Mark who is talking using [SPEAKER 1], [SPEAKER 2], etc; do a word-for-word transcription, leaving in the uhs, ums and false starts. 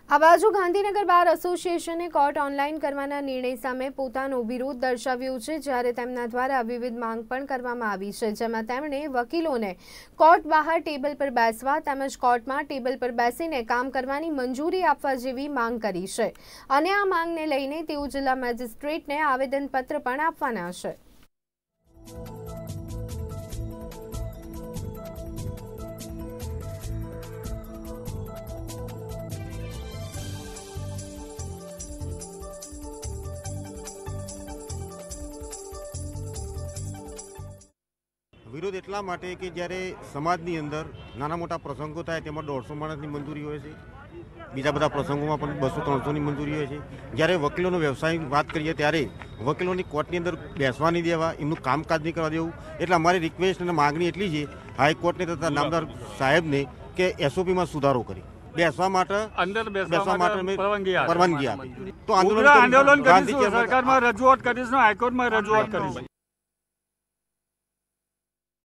[SPEAKER 1] આ બાજુ ગાંધીનગર બાર એસોસિએશને કોર્ટ ઓનલાઈન કરવાના નિર્ણય સામે પોતાનો વિરોધ દર્શાવ્યો છે, જ્યારે તેમના દ્વારા વિવિધ માંગ પણ કરવામાં આવી છે, જેમાં તેમણે વકીલોને કોર્ટ બહાર ટેબલ પર બેસવા તેમજ કોર્ટમાં ટેબલ પર બેસીને કામ કરવાની મંજૂરી આપવા જેવી માંગ કરી છે અને આ માંગને લઈને તેઓ જિલ્લા મેજિસ્ટ્રેટને આવેદનપત્ર પણ આપવાના છે।
[SPEAKER 2] विरोध एटला माटे कि ज्यारे समाजनी अंदर नाना मोटा प्रसंगों थाय तेमां दौड़सो माणसनी मंजूरी होय छे, बीजा बधा प्रसंगोमां पण बसो त्रणसो नी मंजूरी होय छे। ज्यारे वकीलोनो व्यवसायनी वात करीए त्यारे वकीलोनी कोर्टनी अंदर बेसवा नहीं देवा, एमनुं कामकाज नहीं करवा देवुं। एटले अमारी रिक्वेस्ट अने मागणी एटली छे हाईकोर्टने तथा नामदार साहेबने के एसओपी में सुधारो करी बेसवा माटे अंदर बेसवा माटे परवानगी आपे। तो आंदोलन
[SPEAKER 3] आंदोलन करीशुं, सरकारमां रजूआत करीशुं, हाईकोर्टमां रजूआत करीशुं।